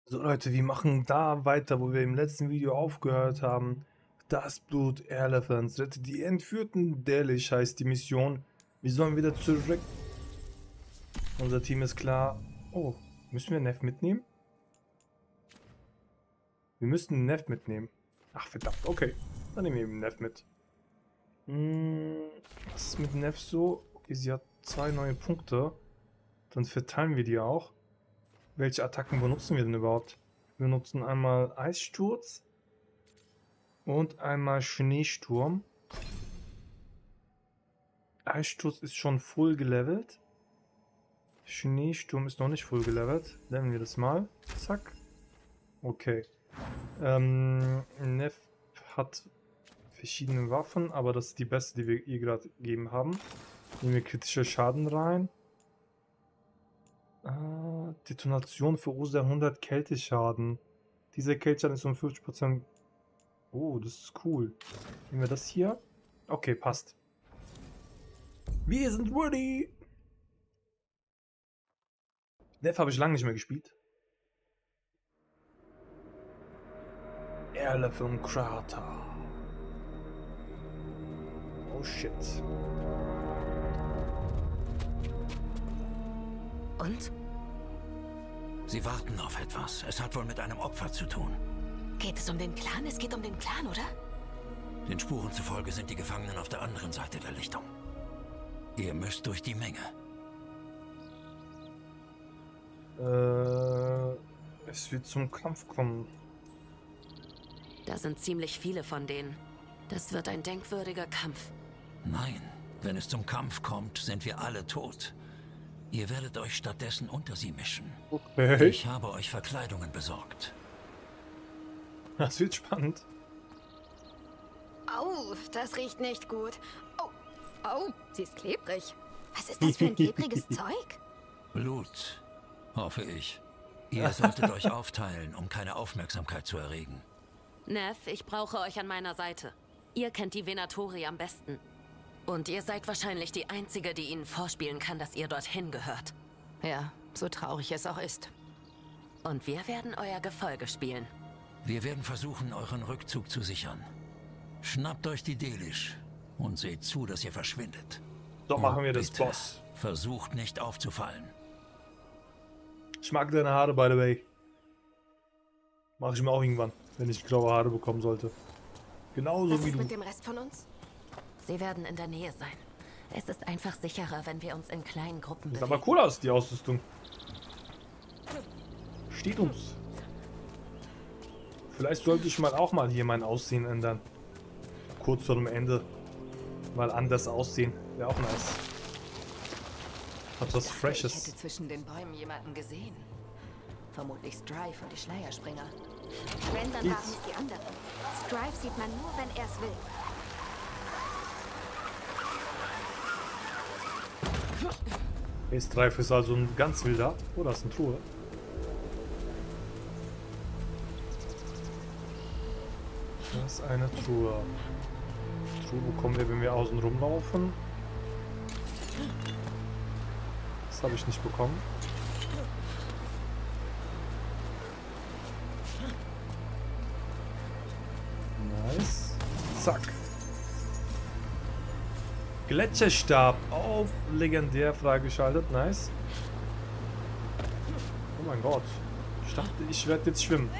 So Leute, wir machen da weiter, wo wir im letzten Video aufgehört haben. Das Blut Elephants. Rettet die entführten Delish heißt die Mission. Wir sollen wieder zurück. Unser Team ist klar. Oh, müssen wir Neff mitnehmen? Wir müssten Neff mitnehmen. Ach verdammt, okay. Dann nehmen wir eben Neff mit. Was ist mit Neff so? Okay, sie hat 2 neue Punkte. Dann verteilen wir die auch. Welche Attacken benutzen wir denn überhaupt? Wir benutzen einmal Eissturz und einmal Schneesturm. Eissturz ist schon full gelevelt. Schneesturm ist noch nicht full gelevelt. Leveln wir das mal. Zack. Okay. Neff hat verschiedene Waffen, aber das ist die beste, die wir ihr gerade gegeben haben. Nehmen wir kritischer Schaden rein. Detonation verursacht 100 Kälteschaden. Dieser Kälteschaden ist um 50%. Oh, das ist cool. Nehmen wir das hier. Okay, passt. Wir sind ready. Neff habe ich lange nicht mehr gespielt. Elephant Krater. Oh shit. Und? Sie warten auf etwas. Es hat wohl mit einem Opfer zu tun. Geht es um den Clan? Es geht um den Clan, oder? Den Spuren zufolge sind die Gefangenen auf der anderen Seite der Lichtung. Ihr müsst durch die Menge. Es wird zum Kampf kommen. Da sind ziemlich viele von denen. Das wird ein denkwürdiger Kampf. Nein, wenn es zum Kampf kommt, sind wir alle tot. Ihr werdet euch stattdessen unter sie mischen. Okay. Ich habe euch Verkleidungen besorgt. Das wird spannend. Au, das riecht nicht gut. Oh, sie ist klebrig. Was ist das für ein klebriges Zeug? Blut, hoffe ich. Ihr solltet euch aufteilen, um keine Aufmerksamkeit zu erregen. Neff, ich brauche euch an meiner Seite. Ihr kennt die Venatori am besten. Und ihr seid wahrscheinlich die Einzige, die ihnen vorspielen kann, dass ihr dorthin gehört. Ja, so traurig es auch ist. Und wir werden euer Gefolge spielen. Wir werden versuchen, euren Rückzug zu sichern. Schnappt euch die Delish und seht zu, dass ihr verschwindet. So machen wir das, Bitte, Boss. versucht nicht aufzufallen. Ich mag deine Haare, by the way. Mache ich mir auch irgendwann, wenn ich graue Haare bekommen sollte. Genauso Was wie ist du. mit dem Rest von uns? Sie werden in der Nähe sein. Es ist einfach sicherer, wenn wir uns in kleinen Gruppen Sieht bewegen. aber cool aus, die Ausrüstung. Steht uns. Vielleicht sollte ich auch mal hier mein Aussehen ändern. Kurz vor dem Ende. Mal anders aussehen. Wäre auch nice. Hat was Ich Freshes. hätte zwischen den Bäumen jemanden gesehen. Vermutlich Strife und die Schleierspringer. Wenn, dann Jetzt. waren es die anderen. Strife sieht man nur, wenn er es will. S3 ist also ein ganz wilder. Oh, da ist eine Truhe. Das ist eine Truhe. Truhe bekommen wir, wenn wir außen rumlaufen. Das habe ich nicht bekommen. Nice. Zack. Gletscherstab auf legendär freigeschaltet. Nice. Oh mein Gott. Ich dachte, ich werde jetzt schwimmen.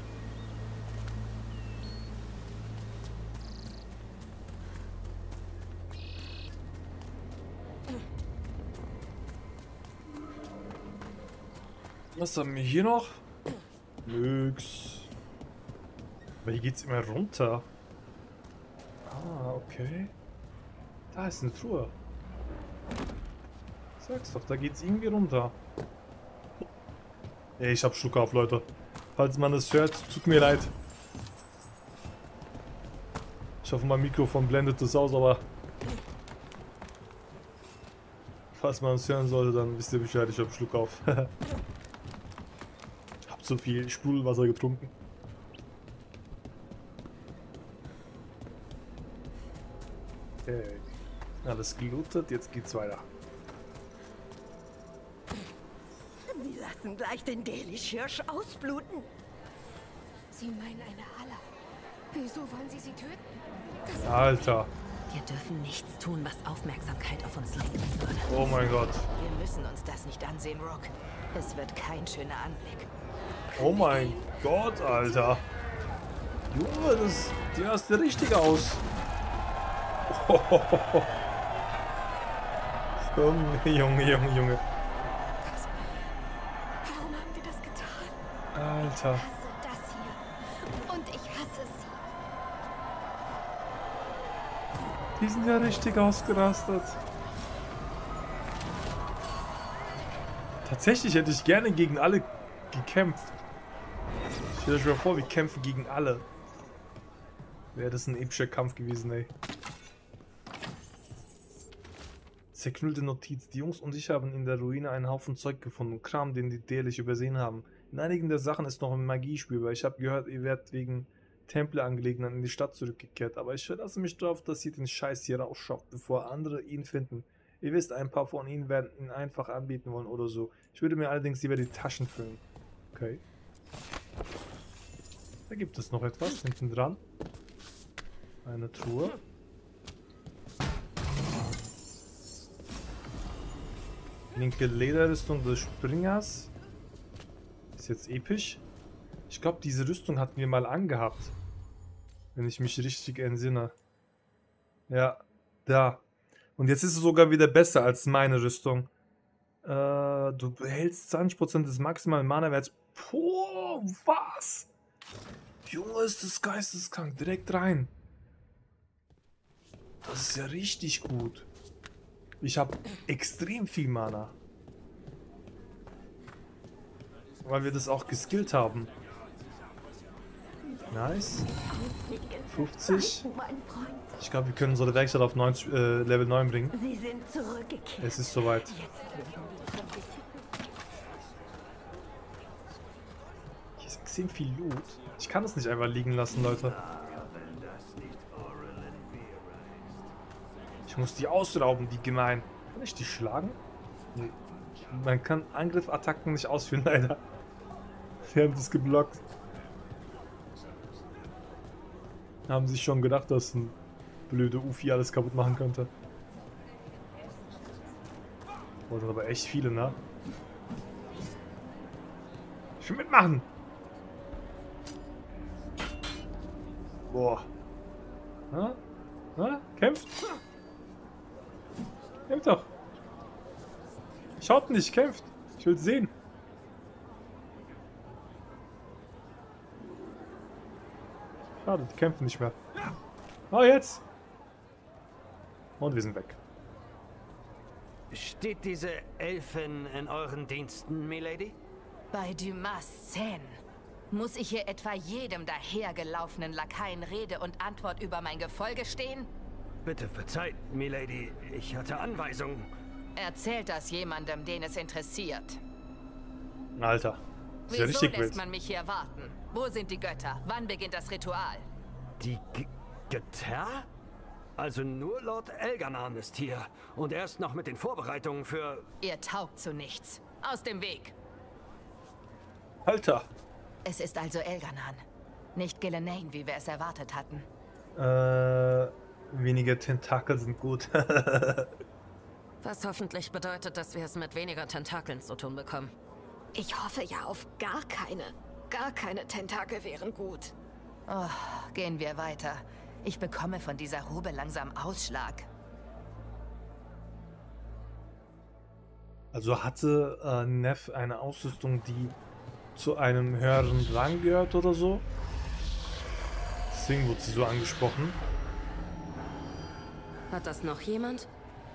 Was haben wir hier noch? Nix. Aber hier geht's immer runter. Ah, okay. Da ist eine Truhe. Sag's doch, da geht's irgendwie runter. Ey, ich hab Schluck auf, Leute. Falls man das hört, tut mir leid. Ich hoffe, mein Mikrofon blendet das aus, aber... Falls man es hören sollte, dann wisst ihr Bescheid, ich hab Schluck auf. Hab zu viel Sprudelwasser getrunken. Okay. Alles gelootet, jetzt geht's weiter. Lass müssen gleich den Delisch-Hirsch ausbluten. Sie meinen eine Halle. Wieso wollen Sie sie töten? Alter. Wir dürfen nichts tun, was Aufmerksamkeit auf uns lenken würde. Oh mein Gott. Wir müssen uns das nicht ansehen, Rook. Es wird kein schöner Anblick. Oh mein Gott, Alter. Junge, der sieht richtig aus. Junge. Warum haben wir das getan? Alter. Ich hasse das hier. Und ich hasse sie. Die sind ja richtig ausgerastet. Tatsächlich hätte ich gerne gegen alle gekämpft. Stellt euch mal vor, wir kämpfen gegen alle. Wäre das ein epischer Kampf gewesen, ey. Zerknüllte Notiz. Die Jungs und ich haben in der Ruine einen Haufen Zeug gefunden. Kram, den die Delisch übersehen haben. In einigen der Sachen ist noch Magie spürbar. Ich habe gehört, ihr werdet wegen Tempelangelegenheiten in die Stadt zurückgekehrt. Aber ich verlasse mich darauf, dass ihr den Scheiß hier rausschafft, bevor andere ihn finden. Ihr wisst, ein paar von ihnen werden ihn einfach anbieten wollen oder so. Ich würde mir allerdings lieber die Taschen füllen. Okay. Da gibt es noch etwas hinten dran. Eine Truhe. Linke Lederrüstung des Springers. Ist jetzt episch. Ich glaube, diese Rüstung hatten wir mal angehabt. Wenn ich mich richtig entsinne. Ja, da. Und jetzt ist es sogar wieder besser als meine Rüstung. Du behältst 20% des maximalen Mana-Werts. Boah, was? Junge, ist das geisteskrank. Direkt rein. Das ist ja richtig gut. Ich habe extrem viel Mana. Weil wir das auch geskillt haben. Nice. 50. Ich glaube, wir können unsere Werkstatt auf 90, Level 9 bringen. Sie sind zurückgekehrt. Es ist soweit. Hier ist extrem viel Loot. Ich kann es nicht einfach liegen lassen, Leute. Ich muss die ausrauben, die gemein. Kann ich die schlagen? Nee. Man kann Angriff-Attacken nicht ausführen, leider. Sie haben das geblockt. Haben sich schon gedacht, dass ein blöde Ufi alles kaputt machen könnte. Oh, das sind aber echt viele, ne? Ich will mitmachen! Boah. Ha? Ha? Kämpft? Kämpft doch! Schaut nicht, kämpft! Ich will sehen! Schade, die kämpfen nicht mehr. Oh, jetzt! Und wir sind weg. Steht diese Elfin in euren Diensten, Milady? Bei Dumas Szenen. Muss ich hier etwa jedem dahergelaufenen Lakaien Rede und Antwort über mein Gefolge stehen? Bitte verzeiht, Milady. Ich hatte Anweisungen. Erzählt das jemandem, den es interessiert. Alter. Das ist ja Wieso richtig lässt wild. man mich hier warten? Wo sind die Götter? Wann beginnt das Ritual? Die Götter? Also nur Lord Elganan ist hier. Und er ist noch mit den Vorbereitungen für... Ihr taugt zu nichts. Aus dem Weg. Alter. Es ist also Elganan. Nicht Gillenane, wie wir es erwartet hatten. Weniger Tentakel sind gut. Was hoffentlich bedeutet, dass wir es mit weniger Tentakeln zu tun bekommen. Ich hoffe ja auf gar keine. Gar keine Tentakel wären gut. Oh, gehen wir weiter. Ich bekomme von dieser Robe langsam Ausschlag. Also hatte Neff eine Ausrüstung, die zu einem höheren Rang gehört oder so? Deswegen wurde sie so angesprochen. Hat das noch jemand?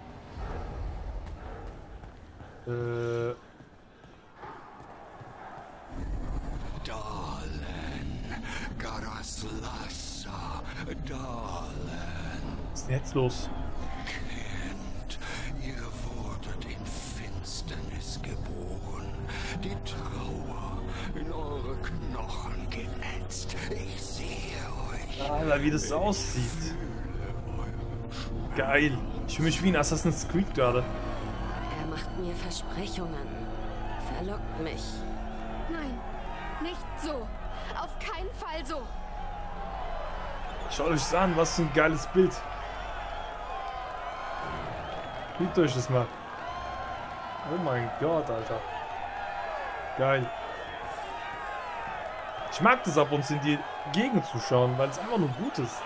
Dahlen, Garaslasa, Dahlen. Was ist denn jetzt los? Kind, ihr wurdet in Finsternis geboren, die Trauer in eure Knochen geätzt. Ich sehe euch. Alter, wie das aussieht. Geil. Ich fühle mich wie ein Assassin's Creed gerade. Er macht mir Versprechungen. lockt mich. Nein, nicht so. Auf keinen Fall so. Schaut euch das an, was für ein geiles Bild. Guckt euch das mal. Oh mein Gott, Alter. Geil. Ich mag das ab und zu in die Gegend zu schauen, weil es einfach nur gut ist.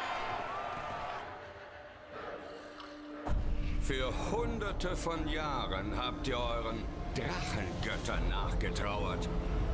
Für hunderte von Jahren habt ihr euren Drachengöttern nachgetrauert.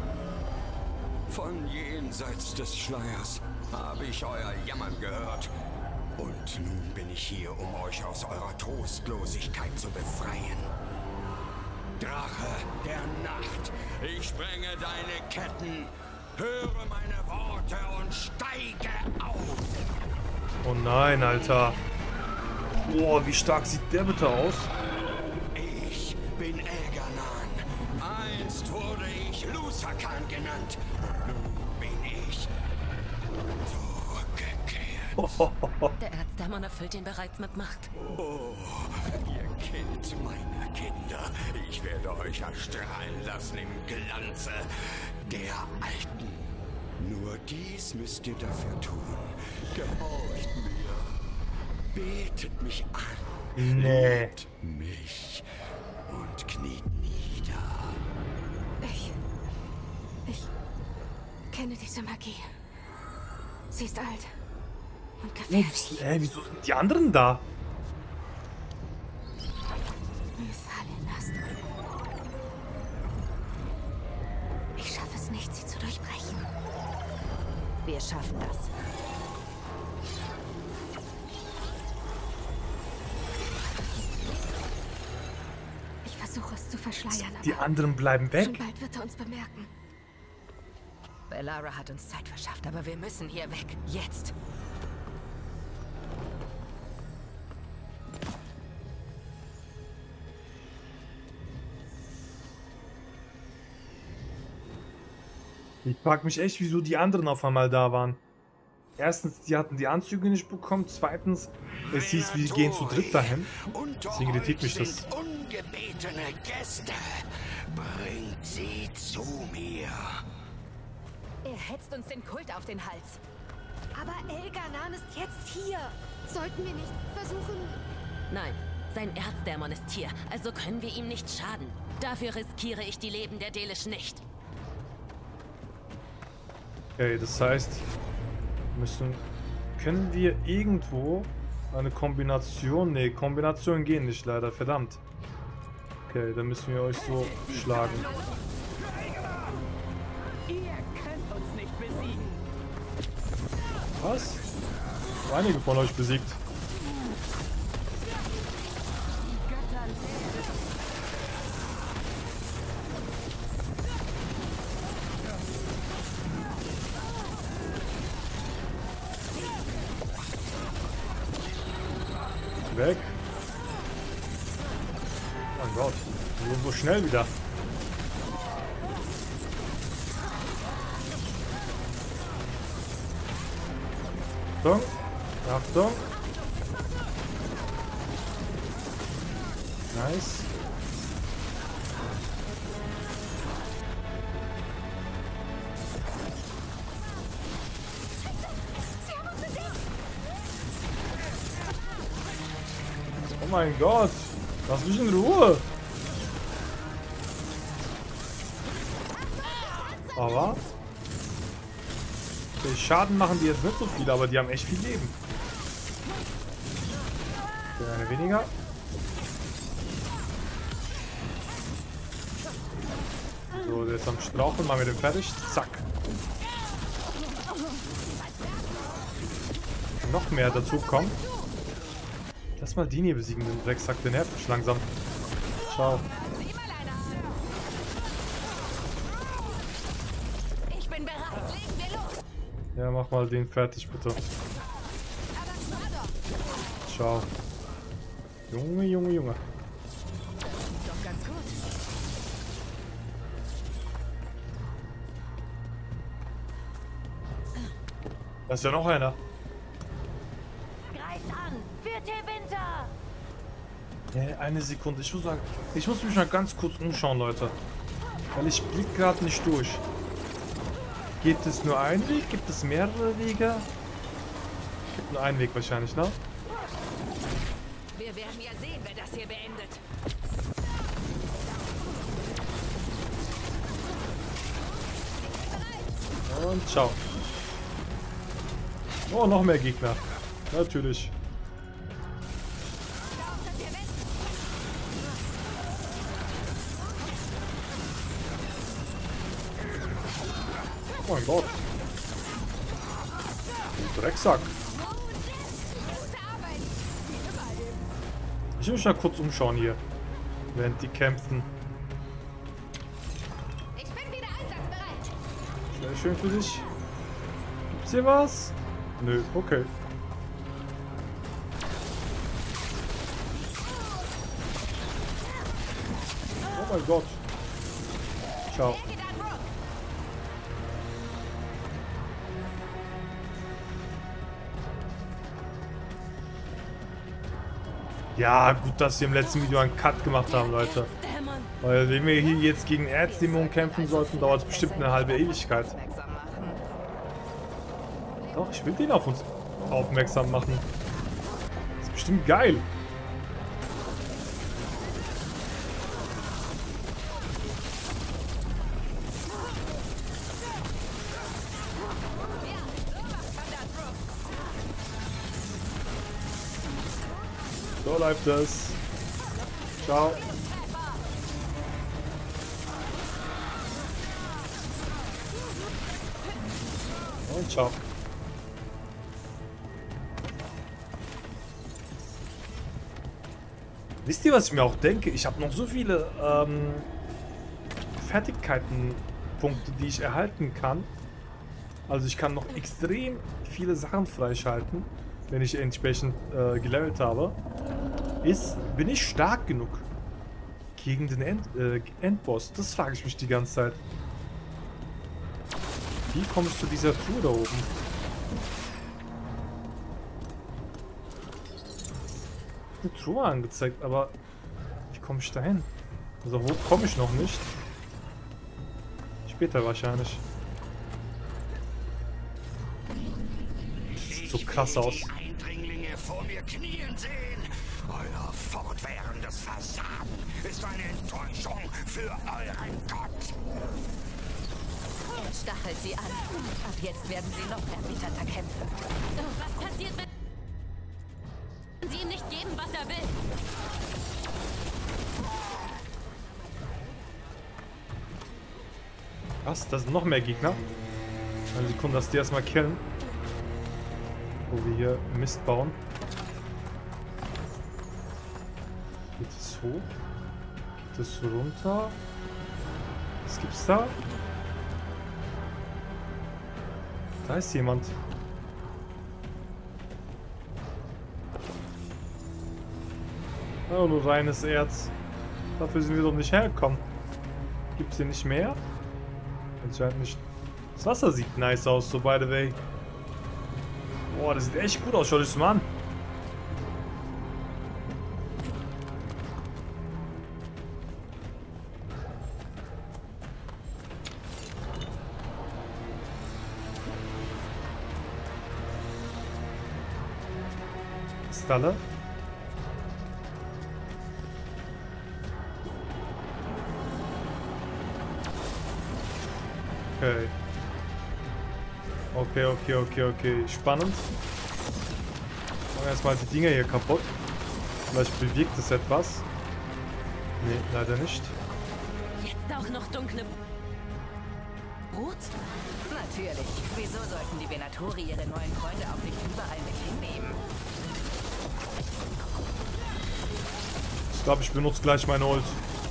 Von jenseits des Schleiers habe ich euer Jammern gehört. Und nun bin ich hier, um euch aus eurer Trostlosigkeit zu befreien. Drache der Nacht, ich sprenge deine Ketten, höre meine Worte und steige auf. Oh nein, Alter. Boah, wie stark sieht der bitte aus? Ich bin Elganan. Einst wurde ich Lusakan genannt. Nun bin ich zurückgekehrt. Der Erzdämon erfüllt ihn bereits mit Macht. Oh, ihr Kind meiner Kinder. Ich werde euch erstrahlen lassen im Glanze der Alten. Nur dies müsst ihr dafür tun. Gehorcht mir. Betet mich an. Nee. Liebt mich und kniet nieder. Ich kenne diese Magie. Sie ist alt und gefährlich. Wieso sind die anderen da? Ich schaffe es nicht, sie zu durchbrechen. Wir schaffen das. Ich versuche es zu verschleiern, Die aber anderen bleiben schon weg. bald wird er uns bemerken. Bellara hat uns Zeit verschafft, aber wir müssen hier weg. Jetzt. Ich frag mich echt, wieso die anderen auf einmal da waren. Erstens, die hatten die Anzüge nicht bekommen. Zweitens, es hieß, wir gehen zu dritt dahin. Deswegen irritiert mich das. Ungebetene Gäste, bringt sie zu mir. Er hetzt uns den Kult auf den Hals. Aber Elganan ist jetzt hier. Sollten wir nicht versuchen... Nein, sein Erzdämon ist hier, also können wir ihm nicht schaden. Dafür riskiere ich die Leben der Delish nicht. Okay, das heißt, können wir irgendwo eine Kombination... Ne, Kombinationen gehen nicht leider, verdammt. Okay, dann müssen wir euch so schlagen. Ihr könnt uns nicht besiegen. Was? Einige von euch besiegt. Weg. Oh mein Gott. Wir sind so schnell wieder. Achtung. Achtung. Nice. Oh mein Gott. Lass mich in Ruhe. Aber okay, Schaden machen die jetzt nicht so viel, aber die haben echt viel Leben. Okay, eine weniger. So, der ist am Straucheln, machen wir den fertig. Zack. Noch mehr dazu kommen. Lass mal die hier besiegen, den Drecksack, der nervt mich langsam. Ciao. Ich bin bereit. Legen wir los. Ja, mach mal den fertig, bitte. Ciao. Junge, Junge, Junge. Doch ganz gut. Da ist ja noch einer. Greift an! Für Tevinter! Eine Sekunde. Ich muss mich mal ganz kurz umschauen, Leute. Weil ich blick gerade nicht durch. Geht es nur einen Weg? Gibt es mehrere Wege? Gibt nur einen Weg wahrscheinlich, ne? Wir werden ja sehen, wer das hier beendet. Und ciao. Oh, noch mehr Gegner. Natürlich. Oh mein Gott. Du Drecksack. Ich will mich mal kurz umschauen hier. Während die kämpfen. Ich bin wieder einsatzbereit. Sehr schön für dich. Gibt's hier was? Nö, okay. Oh mein Gott. Ciao. Ja, gut, dass wir im letzten Video einen Cut gemacht haben, Leute. Weil wenn wir hier jetzt gegen Erzdämonen kämpfen sollten, dauert es bestimmt eine halbe Ewigkeit. Doch, ich will den auf uns aufmerksam machen. Das ist bestimmt geil. So läuft das. Ciao. Und ciao. Wisst ihr, was ich mir auch denke? Ich habe noch so viele Fertigkeitenpunkte, die ich erhalten kann. Also ich kann noch extrem viele Sachen freischalten, wenn ich entsprechend gelevelt habe. Bin ich stark genug gegen den Endboss? Das frage ich mich die ganze Zeit. Wie komme ich zu dieser Truhe da oben? Eine Truhe angezeigt, aber wie komme ich da hin? Also hoch komme ich noch nicht. Später wahrscheinlich. Das sieht so krass aus. Die Eindringlinge vor mir knien sehen. Euer fortwährendes Versagen ist eine Enttäuschung für euren Gott. Stachelt sie an. Ab jetzt werden sie noch erbitterter kämpfen. Was passiert, wenn Sie ihm nicht geben, was er will? Was? Das sind noch mehr Gegner? Eine Sekunde, dass die erstmal killen. Wo wir hier Mist bauen. Geht es hoch? Geht es runter? Was gibt's da? Da ist jemand. Oh, nur reines Erz. Dafür sind wir doch nicht hergekommen. Gibt's hier nicht mehr? Anscheinend nicht. Das Wasser sieht nice aus, so by the way. Boah, das sieht echt gut aus. Schau dir das mal an. Kristalle. Okay. Okay. Spannend. Machen wir erstmal die Dinger hier kaputt. Vielleicht bewegt es etwas. Nee, leider nicht. Jetzt auch noch dunkle Brot? Natürlich. Wieso sollten die Venatori ihre neuen Freunde auch nicht überall mit hinnehmen? Ich glaube, ich benutze gleich meine Ult.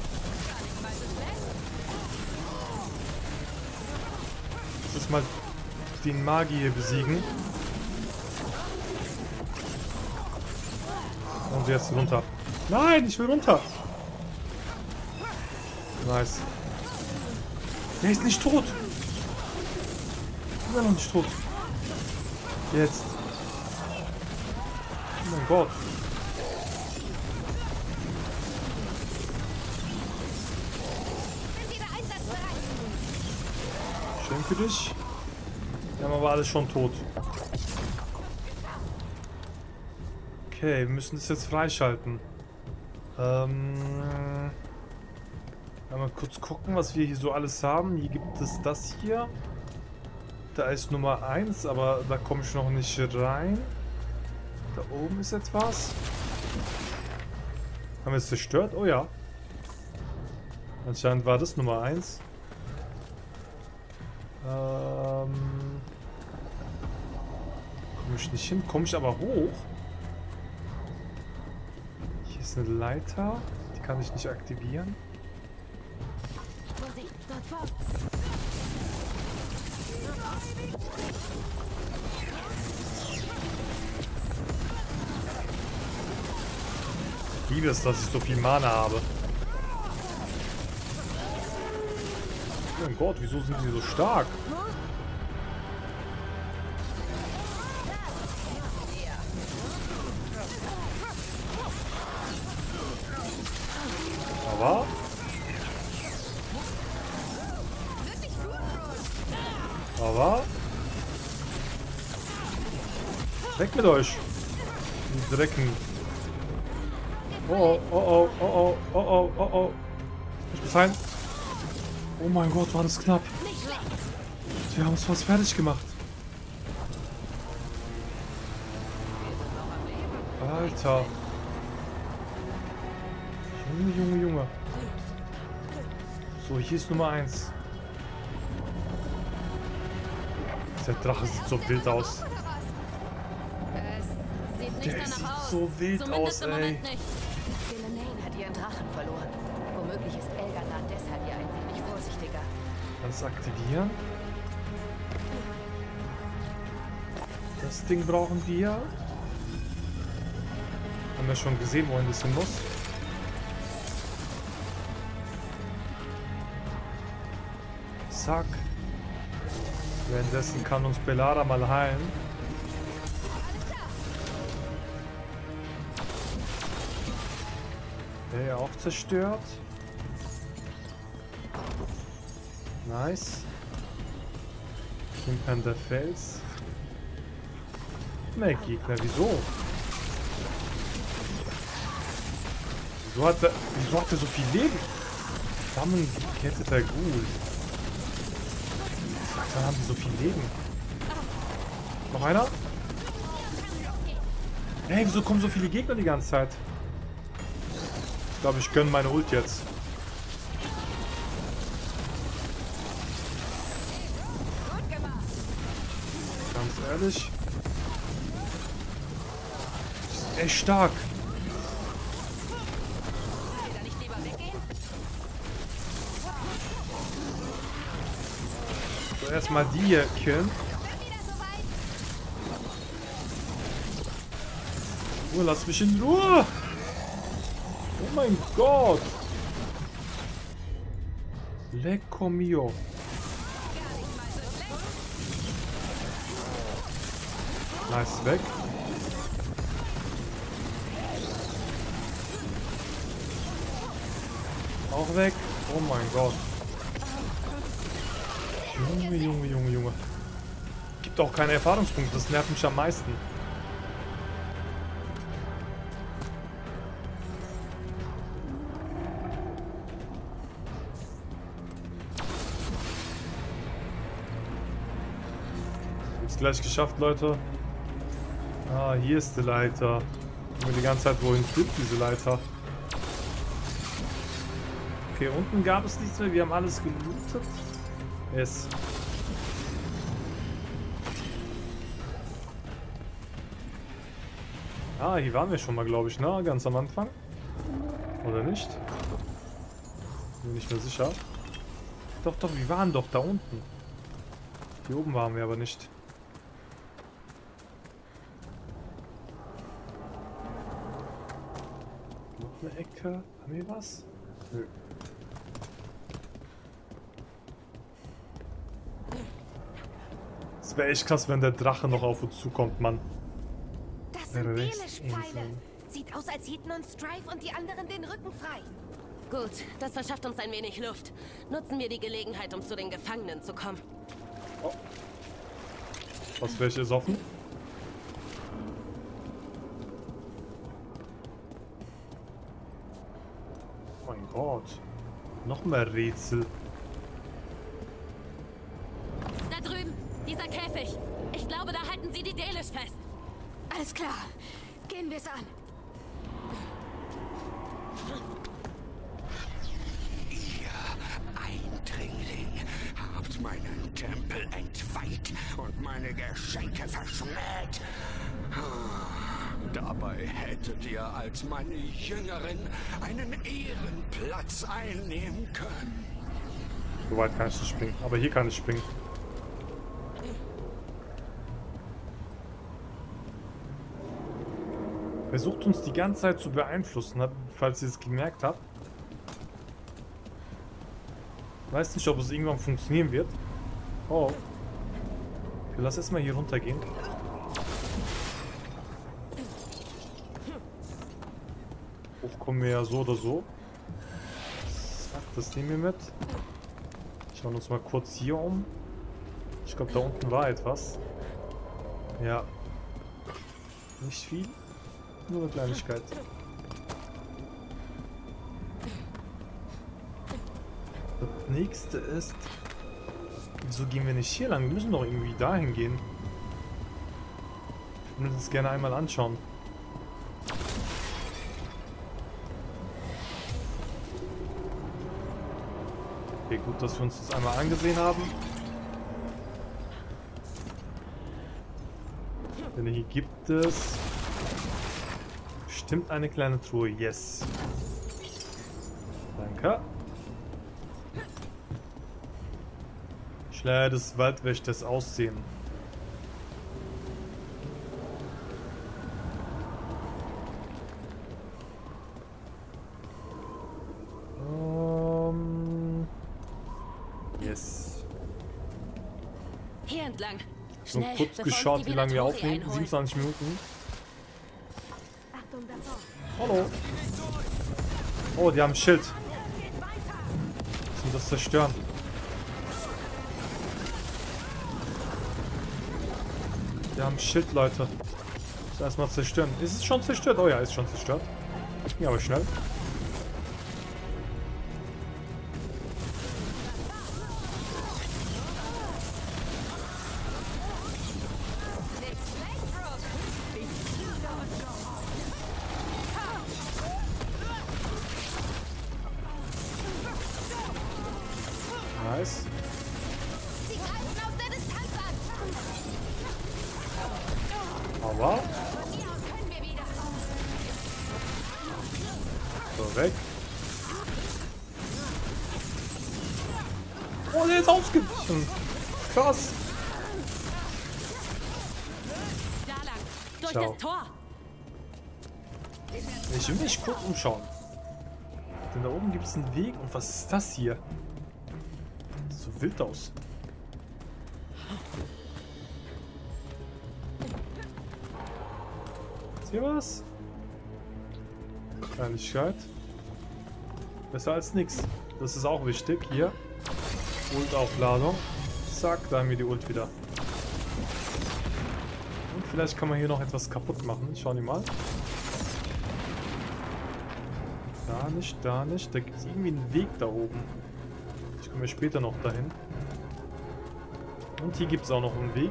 Das ist mal den Magier hier besiegen. Und jetzt runter. Nein, ich will runter. Nice. Der ist nicht tot. Immer noch nicht tot. Jetzt. Oh mein Gott. Bin wieder einsatzbereit. Schön für dich. Wir haben aber alles schon tot. Okay, wir müssen das jetzt freischalten. Mal kurz gucken, was wir hier so alles haben. Hier gibt es das hier. Da ist Nummer 1, aber da komme ich noch nicht rein. Da oben ist etwas. Haben wir es zerstört? Oh ja. Anscheinend war das Nummer 1. Komme ich nicht hin? Komme ich aber hoch? Hier ist eine Leiter. Die kann ich nicht aktivieren. Vorsicht, dort vor. Ich liebe es, dass ich so viel Mana habe. Oh mein Gott, wieso sind sie so stark? Aber... Weg mit euch! Die Drecken! Oh, oh, oh, oh, oh, oh, oh, oh, oh. Ich bin fein. Oh mein Gott, war das knapp. Wir haben es fast fertig gemacht. Alter. Junge, Junge, Junge. So, hier ist Nummer 1. Der Drache sieht so wild aus. Der sieht so wild aus, ey. Delaney hat ihren Drachen verloren. Womöglich ist Elganar deshalb hier ein wenig vorsichtiger. Das aktivieren. Das Ding brauchen wir. Haben wir schon gesehen, wohin das hin muss. Zack. Währenddessen kann uns Belara mal heilen. Der auch zerstört. Nice. Klimpern der Fels. Mehr Gegner, wieso? Wieso hat er so viel Leben? Zusammengeketteter Ghoul. Dann haben die so viel Leben. Noch einer? Hey, wieso kommen so viele Gegner die ganze Zeit? Ich glaube, ich gönne meine Ult jetzt. Ganz ehrlich. Das ist echt stark. So, erstmal die hier killen. Oh, lass mich in Ruhe. Oh mein Gott. Lecco mio. Nice, weg. Auch weg. Oh mein Gott. Junge, Junge, Junge, Junge. Gibt auch keine Erfahrungspunkte. Das nervt mich am meisten. Gleich geschafft, Leute. Ah, hier ist die Leiter. Und die ganze Zeit, wohin führt diese Leiter? Okay, unten gab es nichts mehr. Wir haben alles gelootet. Yes. Ah, hier waren wir schon mal, glaube ich, ne? Ganz am Anfang. Oder nicht? Bin nicht mehr sicher. Doch, wir waren doch da unten. Hier oben waren wir aber nicht. Eine Ecke. Haben wir was? Nö. Es wäre echt krass, wenn der Drache noch auf uns zukommt, Mann. Das sind Delish-Pfeile. Sieht aus, als hielten uns Strife und die anderen den Rücken frei. Gut, das verschafft uns ein wenig Luft. Nutzen wir die Gelegenheit, um zu den Gefangenen zu kommen. Oh. Was, welche ist offen? Oh mein Gott. Noch mehr Rätsel. Da drüben, dieser Käfig. Ich glaube, da halten sie die Delish fest. Alles klar. Gehen wir es an. Ihr Eindringling habt meinen Tempel entweiht und meine Geschenke verschmäht. Dabei hättet ihr als meine Jüngerin einen Ehrenplatz einnehmen können. So weit kann ich nicht springen. Aber hier kann ich springen. Versucht uns die ganze Zeit zu beeinflussen, falls ihr es gemerkt habt. Weiß nicht, ob es irgendwann funktionieren wird. Oh. Okay, lass erstmal hier runtergehen. Hoch kommen wir ja so oder so. Zack, das nehmen wir mit. Schauen uns mal kurz hier um. Ich glaube, da unten war etwas. Ja. Nicht viel. Nur eine Kleinigkeit. Das nächste ist... Wieso gehen wir nicht hier lang? Wir müssen doch irgendwie dahin gehen. Ich würde das gerne einmal anschauen. Okay, gut, dass wir uns das einmal angesehen haben. Denn hier gibt es... bestimmt eine kleine Truhe. Yes. Danke. Schleier des Waldwächters aussehen. Yes. Hier entlang. So Schnell, kurz bevor geschaut, uns die wie lange wir Venatori aufnehmen. einholen. 27 Minuten. Achtung davor. Hallo. Oh, die haben ein Schild. Müssen das zerstören. Die haben ein Schild, Leute. Müssen erstmal zerstören. Ist es schon zerstört? Oh ja, ist schon zerstört. Ja, aber schnell. Nice. Sie greifen aus der Distanz an. Aber. Von hier aus können wir wieder. So, weg. Oh, der ist ausgewichen. Krass. Da lang, durch Ciao. das Tor. Ich will mich kurz umschauen. Denn da oben gibt es einen Weg. Und was ist das hier? Das sieht so wild aus. Ist hier was? Kleinigkeit. Besser als nichts. Das ist auch wichtig. Hier. Ult-Aufladung. Zack, da haben wir die Ult wieder. Und vielleicht kann man hier noch etwas kaputt machen. Schauen wir mal. Da nicht, da nicht. Da gibt es irgendwie einen Weg da oben. Ich komme später noch dahin. Und hier gibt es auch noch einen Weg.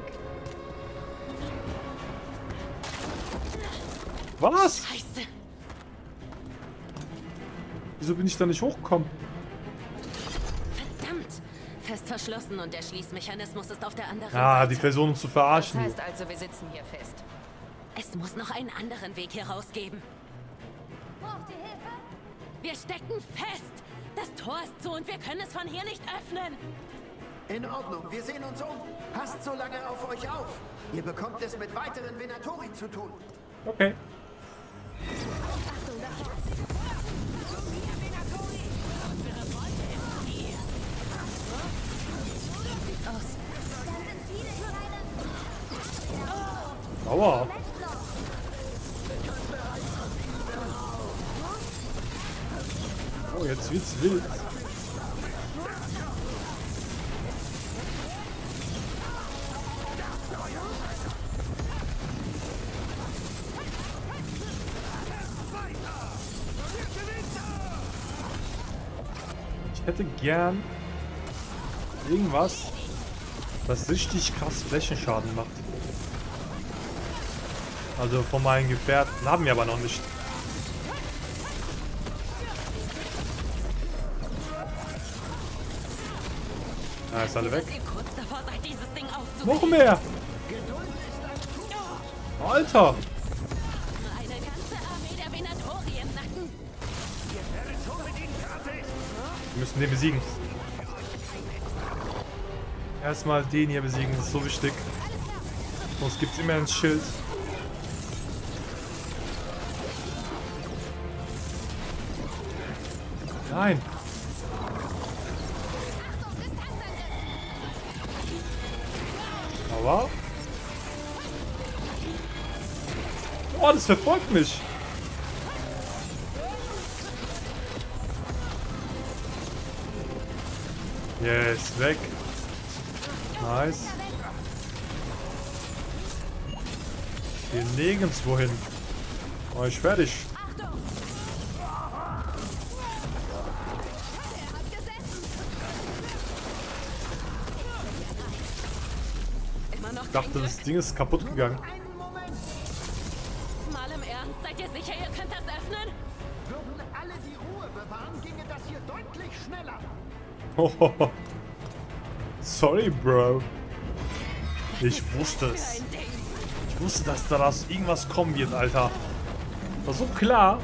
Was? Scheiße. Wieso bin ich da nicht hochgekommen? Verdammt. Fest verschlossen und der Schließmechanismus ist auf der anderen Ah, Seite. die versuchen zu Das verarschen. heißt also, wir sitzen hier fest. Es muss noch einen anderen Weg hier rausgeben. Braucht ihr Hilfe? Wir stecken fest. Das Tor ist zu und wir können es von hier nicht öffnen. In Ordnung, wir sehen uns um. Passt so lange auf euch auf. Ihr bekommt es mit weiteren Venatori zu tun. Okay. Achtung davor. Aus. Aua. Oh, jetzt wird's wild. hätte gern irgendwas, was richtig krass Flächenschaden macht. Also von meinen Gefährten haben wir aber noch nicht. Ja, ist alle weg. Noch mehr! Alter! Eine ganze Armee der Venatori im Nacken. Wir müssen den besiegen. Erstmal den hier besiegen, das ist so wichtig. Sonst gibt es immer ein Schild. Nein! Aber... Oh, das verfolgt mich! Yes, weg! Nice! Wir nirgendwo hin. Oh, ich fertig. Ich dachte, das Ding ist kaputt gegangen. Mal im Ernst, seid ihr sicher, ihr könnt das öffnen? Würden alle die Ruhe bewahren, ginge das hier deutlich schneller. Oh, sorry, Bro. Ich wusste es. Ich wusste, dass daraus irgendwas kommen wird, Alter. War so klar.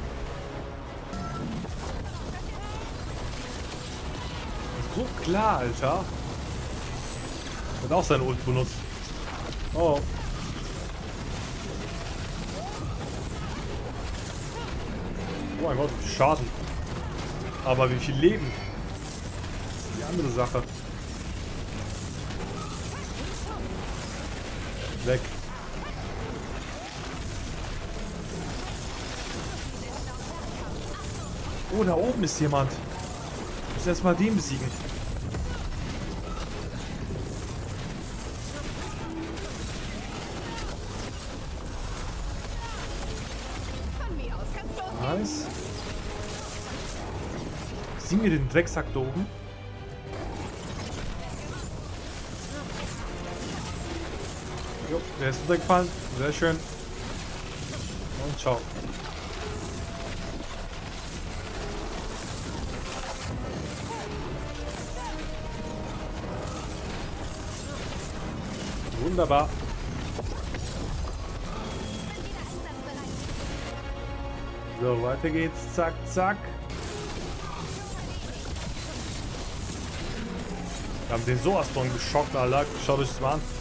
So klar, Alter. Hat auch seine Ult benutzt. Oh. Oh mein Gott, wie viel Schaden. Aber wie viel Leben? Das ist die andere Sache. Weg. Oh, da oben ist jemand. Ich muss erstmal den besiegen. Nice. Sieh mir den Drecksack da oben. Jo, der ist runtergefallen. Sehr schön. Und ciao. Wunderbar. So, weiter geht's. Zack, zack. Wir haben den sowas von geschockt, Alter. Schaut euch das mal an.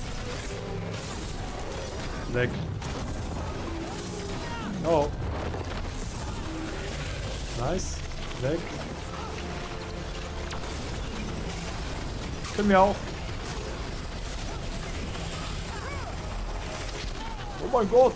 Weg. Oh. Nice. Weg. Können wir auch. Oh mein Gott.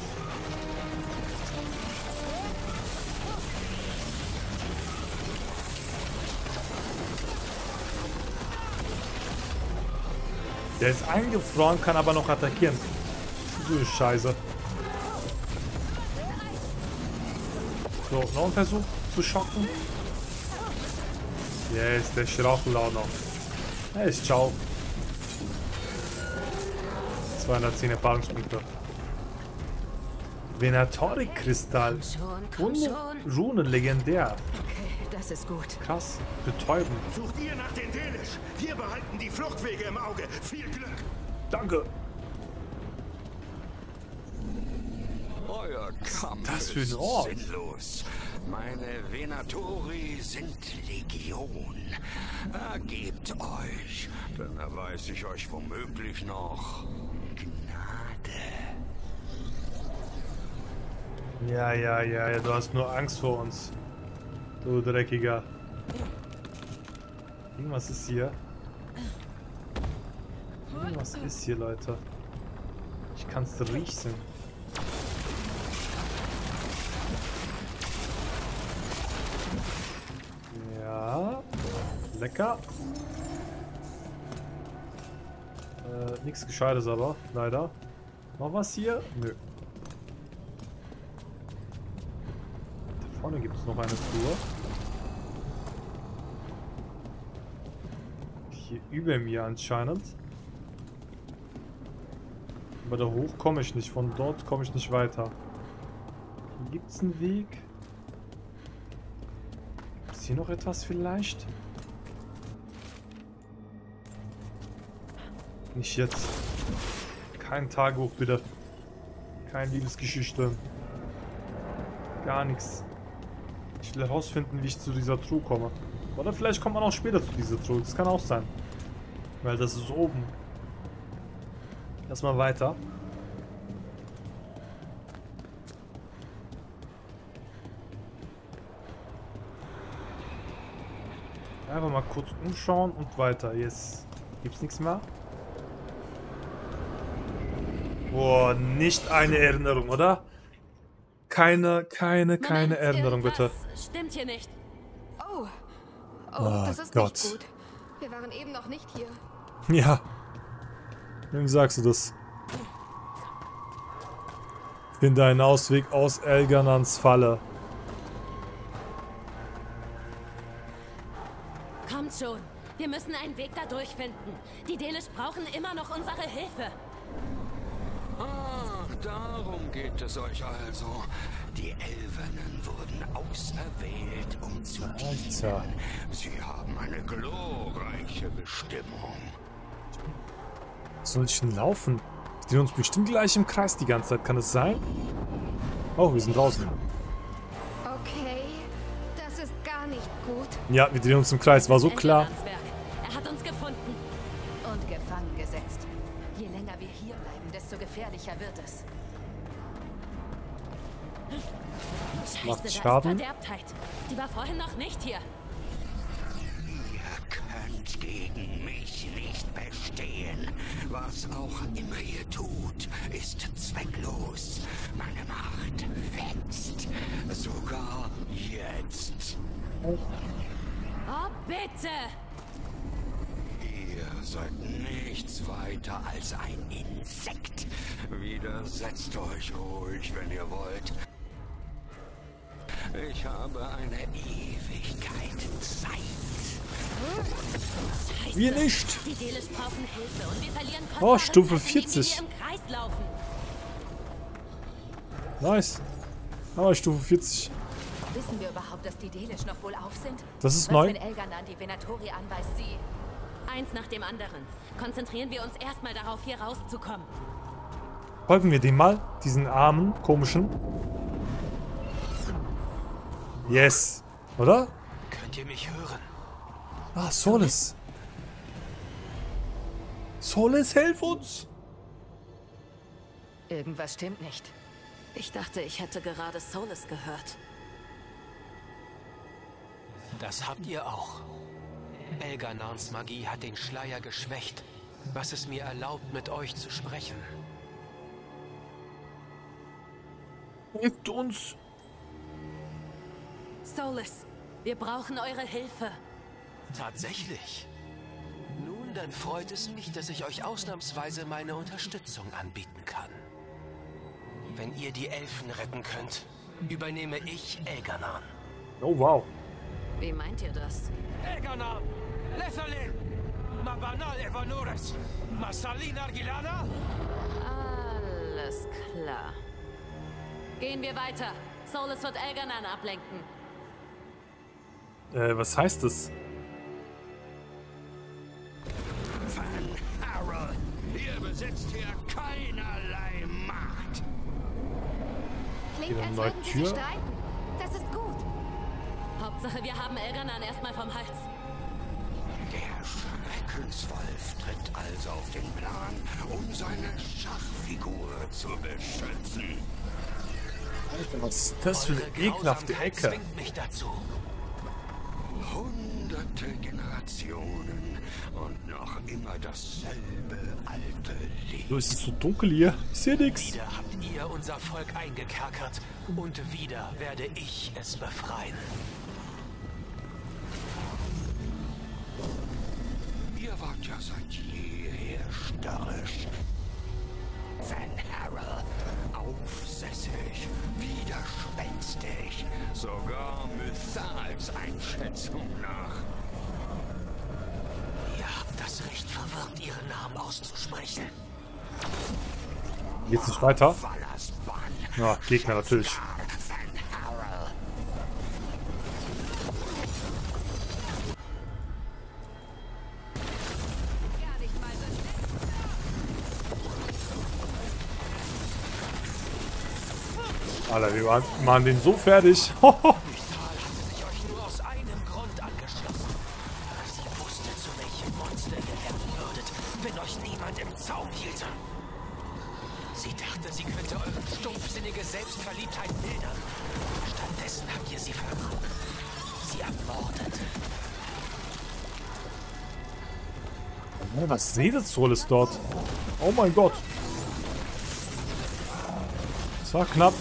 Der ist eingefroren, kann aber noch attackieren. So eine Scheiße. So, noch ein Versuch zu schocken. Yes, der strauchelt auch noch. Hey, ciao. 210 Erfahrungspunkte. Venatori-Kristall. Und Runen legendär. Okay, das ist gut. Krass. Betäuben. Sucht ihr nach den Delish. Wir behalten die Fluchtwege im Auge. Viel Glück. Danke. Euer Kampf das für ein ist Ort? sinnlos. Meine Venatori sind Legion. Ergebt euch, dann erweise ich euch womöglich noch Gnade. Ja, du hast nur Angst vor uns. Du Dreckiger. Irgendwas ist hier. Irgendwas ist hier, Leute. Ich kann es riechen. Ja. Lecker. Nichts Gescheites aber, leider. Noch was hier? Nö. Da vorne gibt es noch eine Truhe. hier über mir anscheinend. Aber da hoch komme ich nicht. Von dort komme ich nicht weiter. Gibt es einen Weg? Ist hier noch etwas vielleicht? Nicht jetzt. Kein Tagebuch, bitte. Keine Liebesgeschichte. Gar nichts. Ich will herausfinden, wie ich zu dieser Truhe komme. Oder vielleicht kommt man auch später zu dieser Truhe. Das kann auch sein. Weil das ist oben. Erstmal weiter. Einfach mal kurz umschauen und weiter. Yes. Gibt's nichts mehr? Boah, nicht eine Erinnerung, oder? Keine Erinnerung, bitte. Stimmt hier nicht. Oh, Oh das ist Gott. nicht gut. Wir waren eben noch nicht hier. Ja. Wem sagst du das? Finde einen Ausweg aus Elganans Falle. Kommt schon. Wir müssen einen Weg da durchfinden. Die Delish brauchen immer noch unsere Hilfe. Ach, darum geht es euch also. Die Elvenen wurden auserwählt, um zu dienen. Sie haben eine glorreiche Bestimmung. Soll ich denn laufen? Wir drehen uns bestimmt gleich im Kreis die ganze Zeit. Kann es sein? Oh, wir sind draußen. Okay, das ist gar nicht gut. Ja, wir drehen uns im Kreis. War so klar. Er hat uns gefunden. Und gefangen gesetzt. Je länger wir hier bleiben, desto gefährlicher wird es. Macht Scheiße, Schaden. da ist Verderbtheit. Die war vorhin noch nicht hier. Ihr könnt gegen mich nicht bestehen. Was auch immer ihr tut, ist zwecklos. Meine Macht wächst. Sogar jetzt. Oh, bitte! Ihr seid nichts weiter als ein Insekt. Widersetzt euch ruhig, wenn ihr wollt. Ich habe eine Ewigkeit Zeit. Scheiße. Wir nicht. Die Delish brauchen Hilfe und wir verlieren Oh, kostbare Stufe Zeit, wenn die 40. hier im Kreis laufen. Nice. Aber Stufe 40. Wissen wir überhaupt, dass die Delish noch wohlauf sind? Das ist Was, neu. wenn Elganan die Venatori anweist, sie... Eins nach dem anderen. Konzentrieren wir uns erstmal darauf, hier rauszukommen. Folgen wir dem mal. Diesen armen, komischen. Yes. Oder? Könnt ihr mich hören? Ah, Solis. Solis, helf uns! Irgendwas stimmt nicht. Ich dachte, ich hätte gerade Solis gehört. Das habt ihr auch. Elganans Magie hat den Schleier geschwächt, was es mir erlaubt, mit euch zu sprechen. Hilft uns! Solis, wir brauchen eure Hilfe. Tatsächlich? Nun, dann freut es mich, dass ich euch ausnahmsweise meine Unterstützung anbieten kann. Wenn ihr die Elfen retten könnt, übernehme ich Elganan. Oh, wow. Wie meint ihr das? Elganan! Lessalin! Mabanal Evanures! Massalin Argilana! Alles klar. Gehen wir weiter. Solis wird Elganan ablenken. Was heißt das? Van Harrell, ihr besitzt hier keinerlei Macht. Klingt, Wieder als neue würden sie Tür. sich streiten. Das ist gut. Hauptsache, wir haben Elganan erstmal vom Hals. Der Schreckenswolf tritt also auf den Plan, um seine Schachfigur zu beschützen. Alter, was ist das für eine Eure ekelhafte Grausamkeit Ecke? zwingt mich dazu. Hunderte Generationen und noch immer dasselbe alte Lied. So, ist es so dunkel hier? Ich sehe nix. Wieder habt ihr unser Volk eingekerkert und wieder werde ich es befreien. Ihr wart ja seit jeher störrisch. Van Harrell, aufsässig, widerspenstig, sogar Mythals Einschätzung nach. Ihr habt das ihren Namen auszusprechen. Geht's nicht weiter? Ja, Gegner natürlich. Alter, wir machen den so fertig. Wenn euch niemand im Zaum hielte. Sie dachte, sie könnte eure stumpfsinnige Selbstverliebtheit mildern. Stattdessen habt ihr sie verraten. Sie ermordet. Was redet so alles dort? Oh mein Gott. Das war knapp.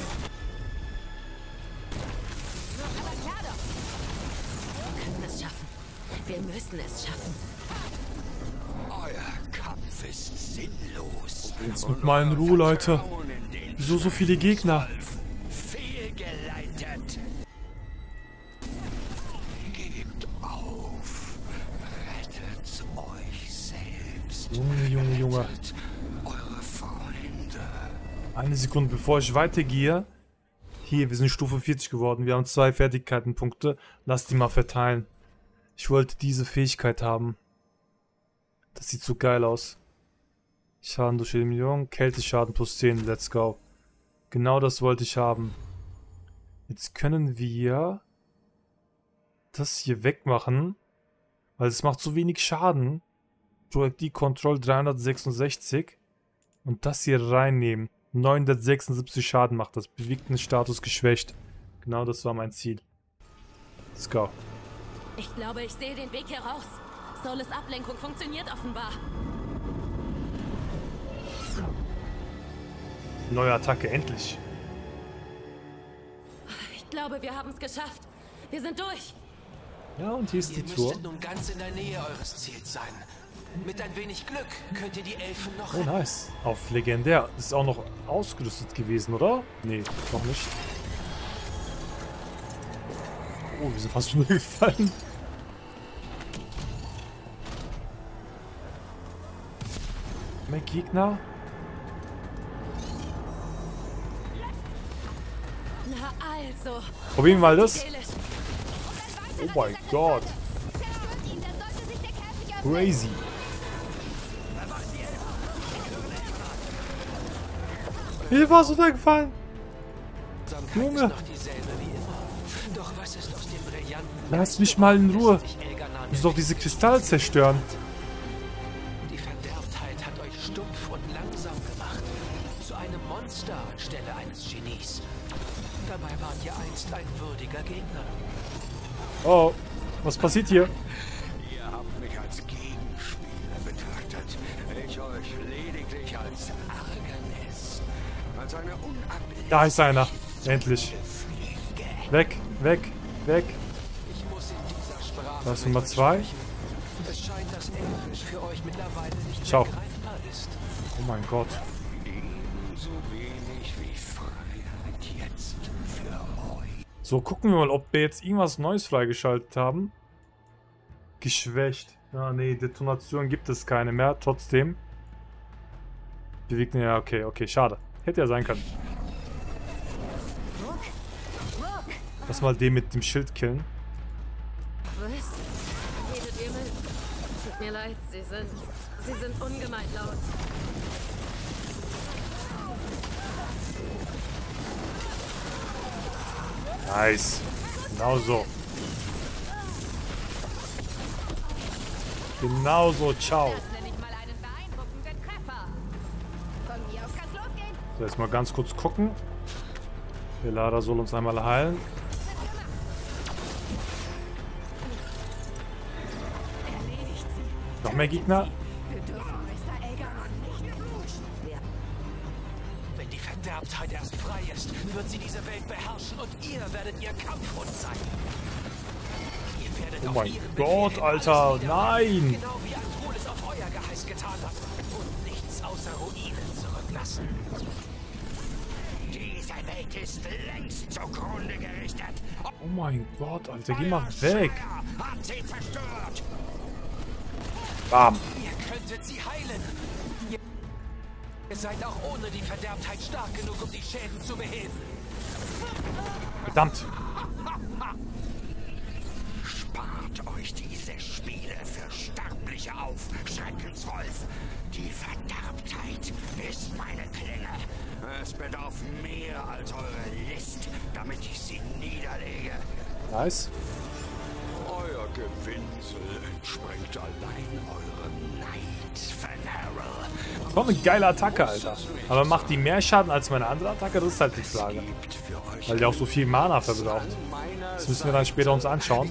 Wir können es schaffen. Wir müssen es schaffen. Ist sinnlos. Jetzt mit mal in Ruhe, Leute. Wieso so viele Gegner? Fehlgeleitet. Gebt auf. Rettet euch selbst. Junge. Eure Freunde. Eine Sekunde, bevor ich weitergehe. Hier, wir sind Stufe 40 geworden. Wir haben 2 Fertigkeitenpunkte. Lass die mal verteilen. Ich wollte diese Fähigkeit haben. Das sieht so geil aus. Schaden durch Eliminierung, Kälteschaden plus 10, let's go. Genau das wollte ich haben. Jetzt können wir das hier wegmachen, weil es macht so wenig Schaden. Projektil Control 366 und das hier reinnehmen. 976 Schaden macht das. Bewegten Status geschwächt. Genau das war mein Ziel. Let's go. Ich glaube, ich sehe den Weg hier raus. Solis Ablenkung funktioniert offenbar. Neue Attacke, endlich. Ich glaube, wir haben es geschafft. Wir sind durch. Ja, und hier ist die Ihr Tour. müsstet nun ganz in der Nähe eures Ziels sein. Mit ein wenig Glück könnt ihr die Elfen noch Oh, retten. nice. Auf legendär. Das ist auch noch ausgerüstet gewesen, oder? Nee, noch nicht. Oh, wir sind fast runtergefallen. Mehr Gegner. Na also. Probieren wir mal das. Oh mein Gott. Crazy. Hier war es runtergefallen. Junge. Noch dieselbe wie immer. Doch was ist aus dem brillanten Lass mich mal in Ruhe. sich Elganan Ich muss doch diese Kristalle zerstören. Die Verderbtheit hat euch stumpf und langsam gemacht. Zu einem Monster anstelle eines Genies. Dabei wart ihr einst ein würdiger Gegner. Oh, was passiert hier? Ihr habt mich als Gegenspieler betrachtet. Ich euch lediglich als Argenis. Als eine unablässige Da ist einer. Endlich. Fliege. Weg, weg, weg. Ich muss in dieser Sprache Das ist mit Nummer euch 2. sprechen. Es scheint, dass Elfisch für euch mittlerweile nicht Ciao. mehr greifbar ist. Oh mein Gott. Ebenso wenig wie Freiheit jetzt für euch. So, gucken wir mal, ob wir jetzt irgendwas Neues freigeschaltet haben. Geschwächt. Ja, nee, Detonation gibt es keine mehr. Trotzdem. Bewegt, ja, okay, schade. Hätte ja sein können. Lass mal den mit dem Schild killen. Was? Redet ihr mit? Tut mir leid, sie sind ungemein laut. Nice. Genau so. Genau so, ciao. Das nenne ich mal einen beeindruckenden Treffer. Von mir aus kann's losgehen. So, jetzt mal ganz kurz gucken. Der Lara soll uns einmal heilen. Noch mehr Gegner? Wir dürfen Mr. Elganon nicht blusen. Wenn die Verderbtheit erst frei ist, wird sie diese Welt beherrschen und ihr werdet ihr Kampfhund sein. Ihr werdet Oh auf mein ihren Gott, Befehl Alter, alles niederbrennen, nein! Genau wie Antonis auf euer Geheiß getan hat und nichts außer Ruinen zurücklassen. Diese Welt ist längst zugrunde gerichtet. Oh mein Gott, Alter, geh mal weg. Hat sie zerstört. Bam. Ihr könntet sie heilen. Ihr seid auch ohne die Verderbtheit stark genug, um die Schäden zu beheben. Verdammt. Spart euch diese Spiele für Sterbliche auf, Schreckenswolf. Die Verderbtheit ist meine Klinge. Es bedarf mehr als eure List, damit ich sie niederlege. Nice. Euer Gewinsel entspringt allein eurem Neid, Van Harrell. Schon eine geile Attacke, Alter. Aber macht die mehr Schaden als meine andere Attacke? Das ist halt die Frage. Weil der auch so viel Mana verbraucht. Das müssen wir dann später uns anschauen.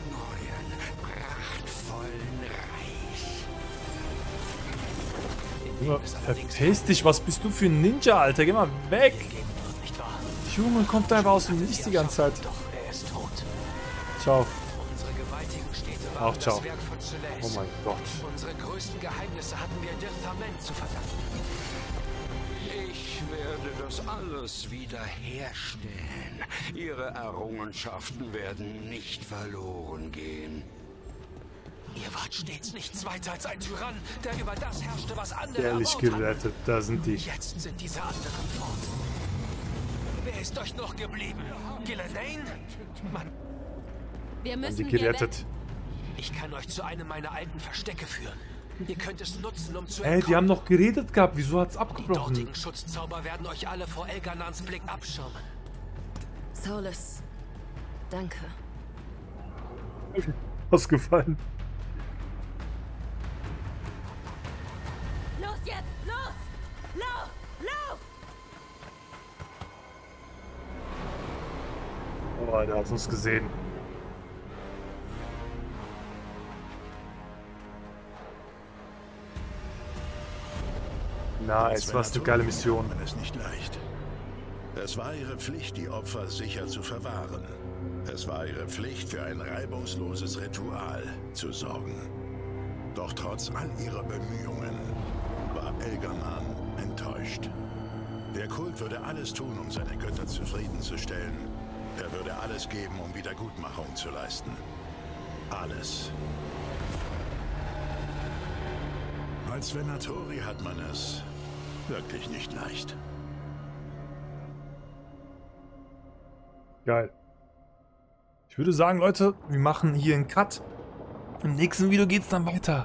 Verpiss dich, was bist du für ein Ninja, Alter? Geh mal weg! Junge, kommt da einfach aus dem Nichts die ganze Zeit. Ciao. Auch ciao. Oh mein Gott. Unsere größten Geheimnisse hatten wir Dirthament zu verdanken. Ich werde das alles wiederherstellen. Ihre Errungenschaften werden nicht verloren gehen. Ihr wart stets nichts weiter als ein Tyrann, der über das herrschte, was andere Ehrlich gerettet, da sind die. Jetzt sind diese anderen fort. Wer ist euch noch geblieben? Gillian? Mann. Wir müssen die gerettet. Ich kann euch zu einem meiner alten Verstecke führen. Ihr könnt es nutzen, um zu Ey, die haben noch geredet gehabt. Wieso hat's Die abgebrochen? dortigen Schutzzauber werden euch alle vor Elganans Blick abschirmen. Solas, danke. Was gefallen? Los jetzt! Los! Lauf! Lauf! Oh, der hat uns gesehen. Nice, was eine geile Mission. Es nicht leicht. Es war ihre Pflicht, die Opfer sicher zu verwahren. Es war ihre Pflicht, für ein reibungsloses Ritual zu sorgen. Doch trotz all ihrer Bemühungen war Elganan enttäuscht. Der Kult würde alles tun, um seine Götter zufriedenzustellen. Er würde alles geben, um Wiedergutmachung zu leisten. Alles. Als Venatori hat man es wirklich nicht leicht. Geil. Ich würde sagen, Leute, wir machen hier einen Cut. Im nächsten Video geht's dann weiter.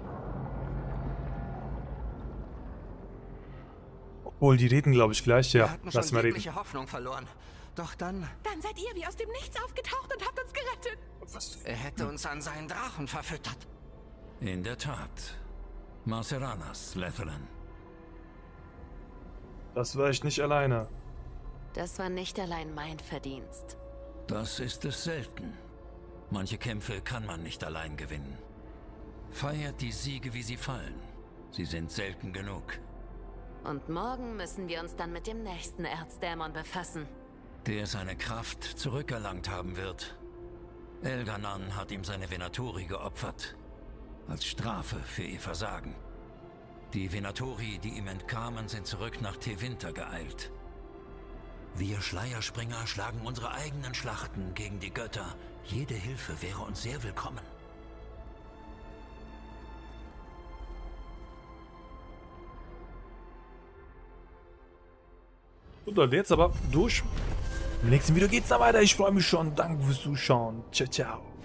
Obwohl, die reden, glaube ich, gleich. Ja, lass mal reden. Hoffnung verloren. Doch dann... Dann seid ihr wie aus dem Nichts aufgetaucht und habt uns gerettet. Was? Er hätte uns an seinen Drachen verfüttert. In der Tat. Marceranas, Lethalan. Das war ich nicht alleine. Das war nicht allein mein Verdienst. Das ist es selten. Manche Kämpfe kann man nicht allein gewinnen. Feiert die Siege, wie sie fallen. Sie sind selten genug. Und morgen müssen wir uns dann mit dem nächsten Erzdämon befassen. Der seine Kraft zurückerlangt haben wird. Elganan hat ihm seine Venatori geopfert. Als Strafe für ihr Versagen. Die Venatori, die ihm entkamen, sind zurück nach Tevinter geeilt. Wir Schleierspringer schlagen unsere eigenen Schlachten gegen die Götter. Jede Hilfe wäre uns sehr willkommen. Und Leute, jetzt aber durch. Im nächsten Video geht's dann weiter. Ich freue mich schon. Danke fürs Zuschauen. Ciao, ciao.